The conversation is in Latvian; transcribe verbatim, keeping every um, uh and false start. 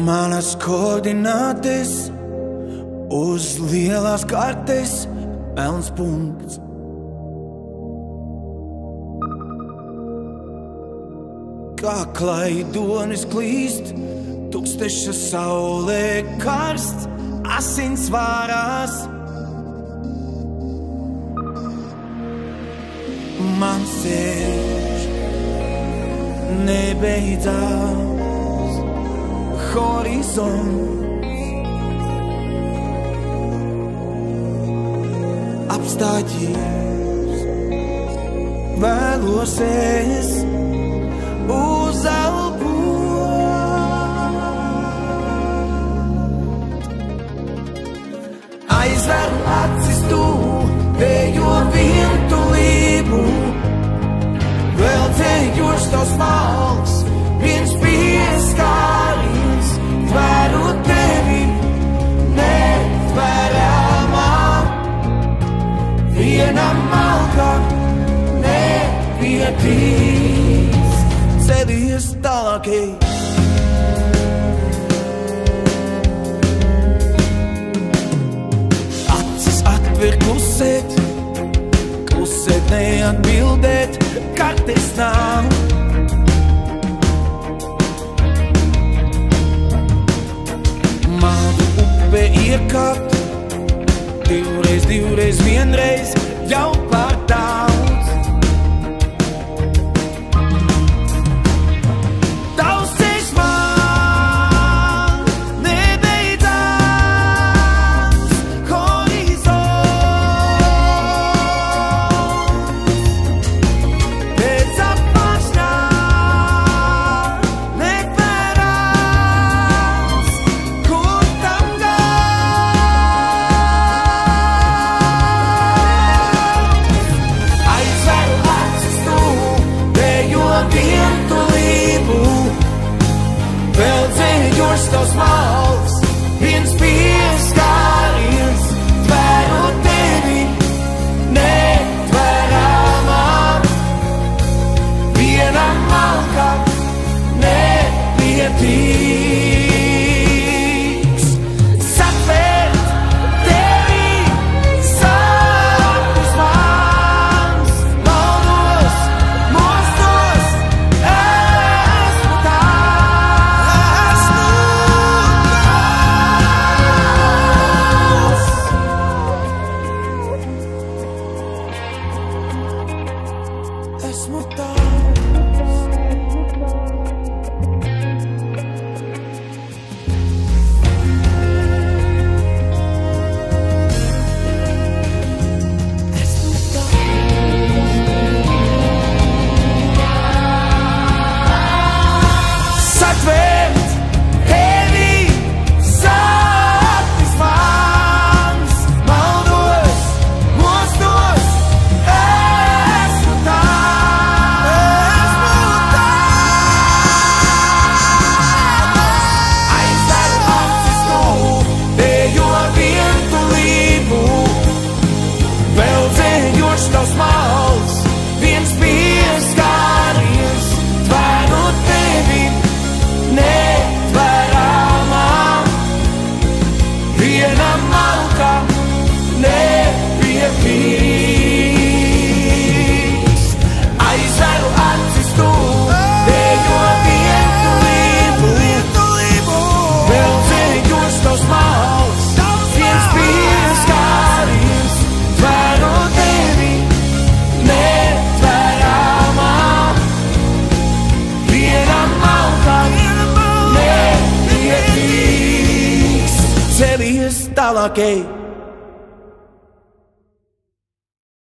Manas koordinātes uz lielās kartes, melns punkts. Kā klaidonis klīst, tūksteša saulē karsts, asins vārās. Man sēž nebeidzās horizonts. Apstājies, vēlos es uzelpot. Aizveru acis tu, vējo vientulību, vēl ceļos tos malks, viens pieskāriens, tveru tevi netveramā, viena malka nepietīs, celies tālākai. Acis atver klusēt, klusēt neatbildēt, kartes nav. Mādu upe iekāpt, divreiz, divreiz, vienreiz, jau par daudz. Tavs ceļš man nebeidzās horizonts. Pēc apakšņā netverās, kur tam gals. Aizveru acis tu, vējo vientulību, vēl ceļos tos malks, viens pieskāriens, tveru tevi netveramā, viena malka nepietīs. Satvērt tevi sapnis mans, maldos, mostos, esmu tās. Esmu tās. Satvērt tevi sapnis mans, maldos, mostos, esmu tās. Aizveru acis tu, vējo vientulību, vēl ceļos tos malks, viens pieskāriens, tveru tevi netveramā, viena malka nepietīs. Aizveru acis tu, vējo vientulību, vēl ceļos tos malks, viens pieskāriens, tveru tevi netveramā, viena malka nepietīs, celies tālākai.